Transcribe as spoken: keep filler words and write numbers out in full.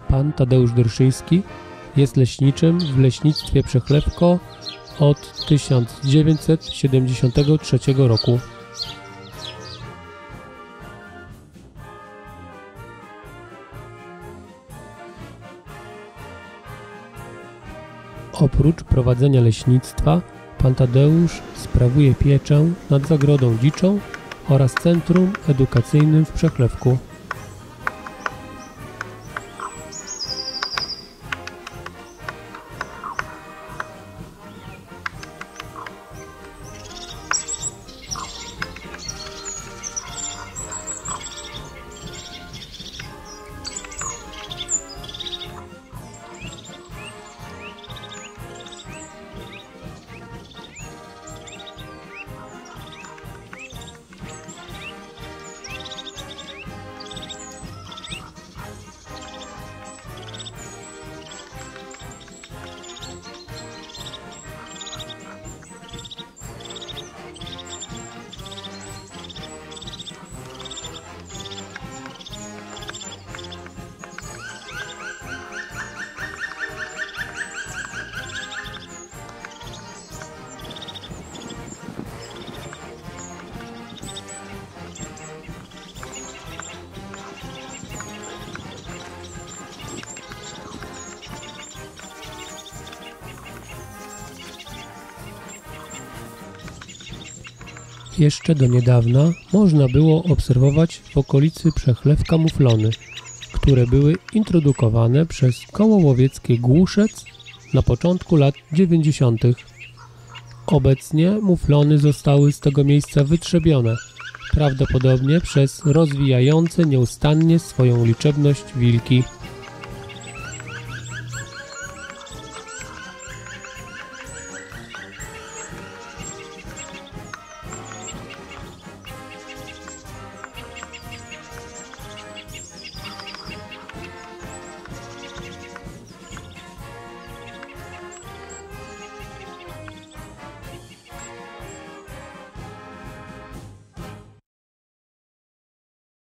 Pan Tadeusz Dryszyński jest leśniczym w leśnictwie Przechlewko od tysiąc dziewięćset siedemdziesiątego trzeciego roku. Oprócz prowadzenia leśnictwa, Pan Tadeusz sprawuje pieczę nad zagrodą dziczą oraz centrum edukacyjnym w Przechlewku. Jeszcze do niedawna można było obserwować w okolicy Przechlewka muflony, które były introdukowane przez koło łowieckie Głuszec na początku lat dziewięćdziesiątych. Obecnie muflony zostały z tego miejsca wytrzebione, prawdopodobnie przez rozwijające nieustannie swoją liczebność wilki.